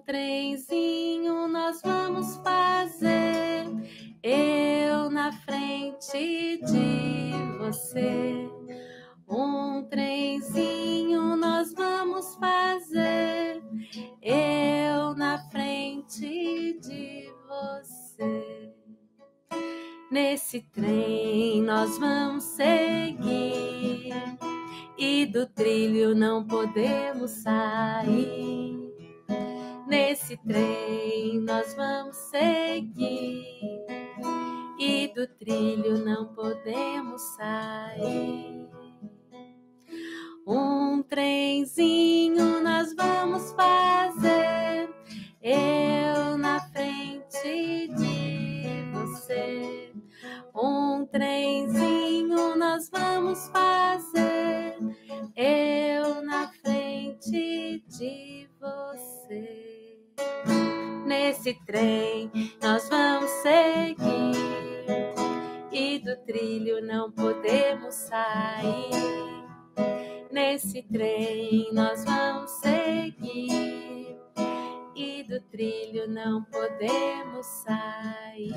trenzinho nós vamos fazer, eu na frente de você. Um trenzinho nós vamos fazer, eu na frente de você. Nesse trem nós vamos seguir e do trilho não podemos sair. Nesse trem nós vamos seguir e do trilho não podemos sair. Um trenzinho nós vamos fazer, eu na frente de você. Um trenzinho nós vamos fazer, eu na frente de você. Nesse trem nós vamos seguir e do trilho não podemos sair. Nesse trem nós vamos seguir e do trilho não podemos sair.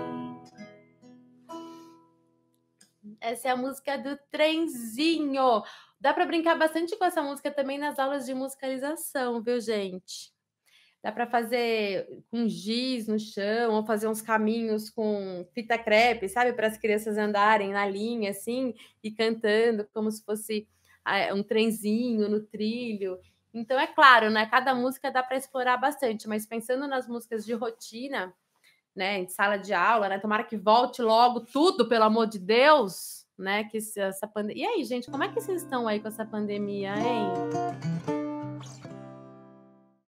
Essa é a música do trenzinho. Dá para brincar bastante com essa música também nas aulas de musicalização, viu, gente? Dá para fazer com giz no chão, ou fazer uns caminhos com fita crepe, sabe? Para as crianças andarem na linha, assim, e cantando como se fosse um trenzinho no trilho. Então, é claro, né? Cada música dá para explorar bastante, mas pensando nas músicas de rotina, né? Em sala de aula, né? Tomara que volte logo tudo, pelo amor de Deus, né? Que essa pandemia. E aí, gente, como é que vocês estão aí com essa pandemia, hein?